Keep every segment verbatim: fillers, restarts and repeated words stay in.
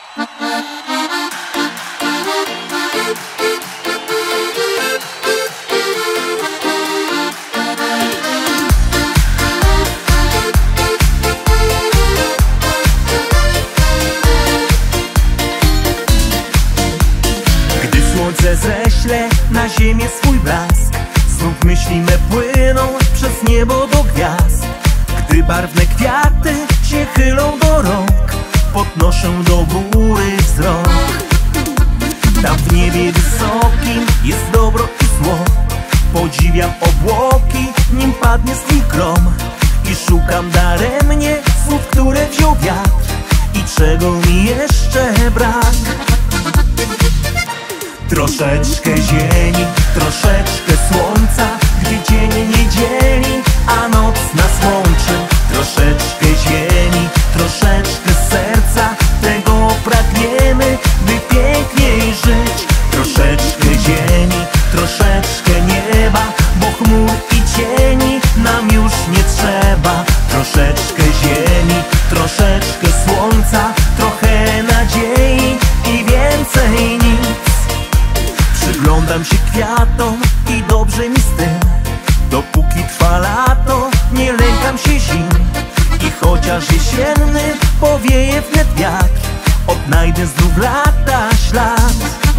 Słońce ześle na ziemię swój blask, znów myśli me płyną przez niebo do gwiazd. Gdy barwne kwiaty się chylą do rąk, podnoszę do góry wzrok. Tam w niebie wysokim jest dobro i zło. Podziwiam obłoki, nim padnie z nich grom. I szukam daremnie słów, które wziął wiatr i czego mi jeszcze brak. Troszeczkę ziemi, troszeczkę słońca, gdy dzień nie dzieli, a noc nas łączy. Troszeczkę ziemi, troszeczkę serca, tego pragniemy, by piękniej żyć. Troszeczkę ziemi, troszeczkę nieba, bo chmur i cieni nam już nie trzeba. Troszeczkę ziemi, troszeczkę słońca, trochę nadziei i więcej nic. Przyglądam się kwiatom i dobrze mi z tym. Dopóki trwa lato, nie lękam się zim. I chociaż jesienny powieje wnet wiatr, odnajdę znów lata ślad.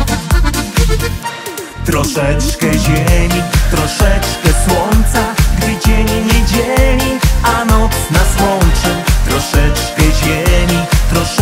Troszeczkę ziemi, troszeczkę słońca, gdy dzień nie dzieli, a noc nas łączy. Troszeczkę ziemi, troszeczkę